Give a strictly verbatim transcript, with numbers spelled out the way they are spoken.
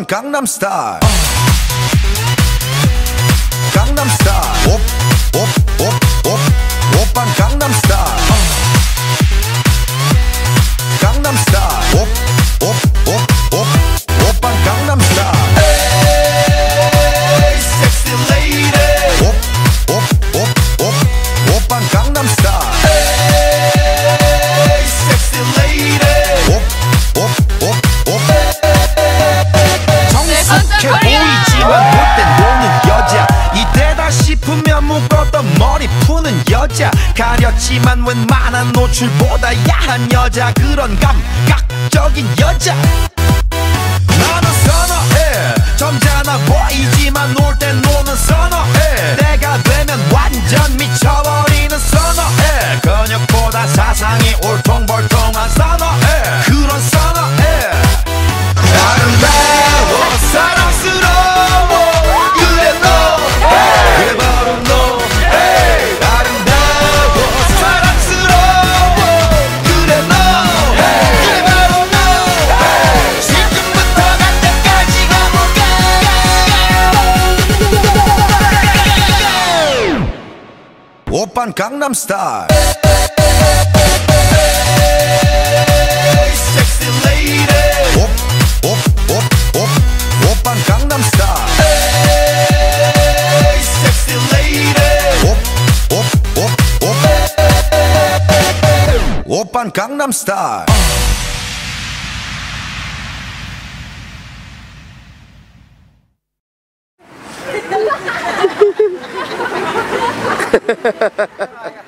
강남스타일 강남스타일 옵, 옵, 옵, 옵, 오빤 강남스타일 강남스타일 옵, 옵, 옵, 옵, 오빤 강남스타일 에이 섹시 레이디 옵, 옵, 옵, 옵, 오빤 강남스타일 에이 섹시 레이디 옵, 옵, 옵, 옵 정숙해 보이지만 볼 땐 노는 여자 이때다 싶으면 묶었던 머리 푸는 여자 가렸지만 웬만한 노출보다 야한 여자 그런 감각적인 여자 나는 선어해 점잖아 보이지만 놀 땐 노는 선어해 내가 되면 완전 미쳐버리는 선어해 근육보다 사상이 울퉁불퉁한 선어해 그런 선어해 아름다워 사랑스러워 그래 너 그래 바로 너 아름다워 사랑스러워 그래 너 그래 바로 너 지금부터 갈 때까지 가볼까 오빤 강남스타일 섹시 레이디 옵, 옵, 옵, 옵, 오빤 강남스타일 에이 섹시 레이디 옵, 옵, 옵, 옵, 오빤 강남스타일